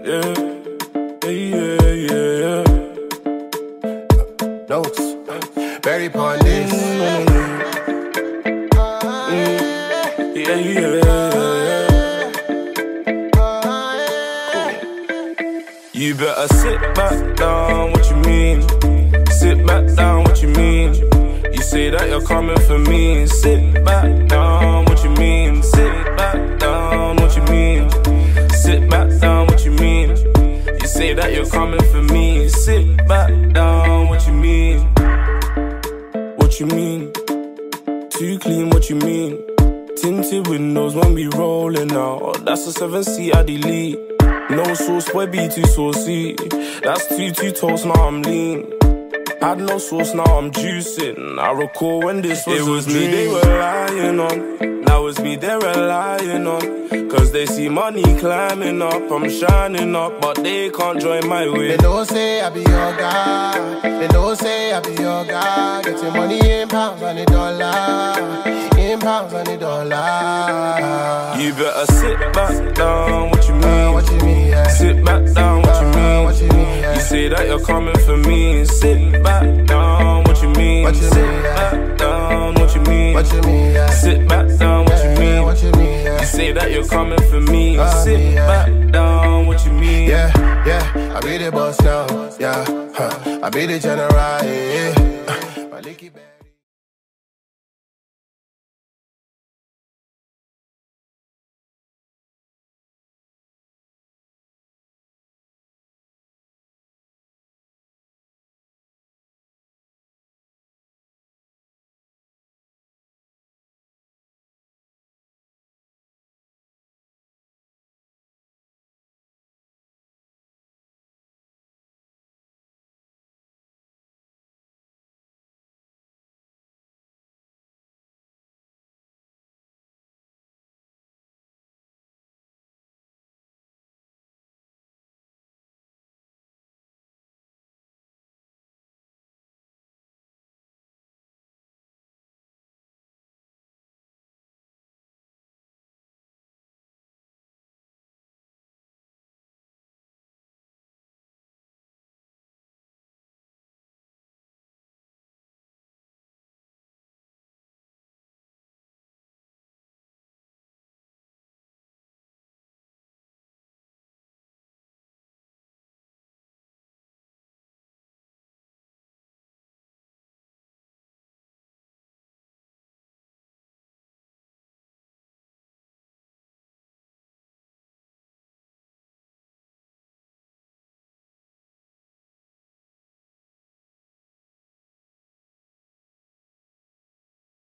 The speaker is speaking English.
yeah. Notes, very upon this. You better sit back down, what you mean? Sit back down, what you mean? You say that you're coming for me. Sit back down, what you mean? Sit back down, what you mean? Sit back down, what you mean? You say that you're coming for me. Sit back down, what you mean? What you mean? Too clean, what you mean? Tinted windows when we rolling out. That's a 7C I delete. No sauce, boy, be too saucy. That's too toast, now I'm lean. Had no sauce, now I'm juicing. I recall when this was me they were lying on. Now it's me they're relying on. Cause they see money climbing up, I'm shining up, but they can't join my way. They don't say I be your guy. They don't say I be your guy. Getting money in pounds and a dollar. In pounds and a dollar. You better sit back down, what you mean? What you mean, yeah. Sit back down, what you mean? What you mean, yeah. You say that you're coming for me. Sit back down, what you mean? What you mean, sit yeah. back down, what you mean? What you mean, yeah. Sit back down, what you mean? What you mean, yeah. You say that you're coming for me. Sit back down, what you mean? Yeah, I be the boss now, yeah. I be the general, yeah.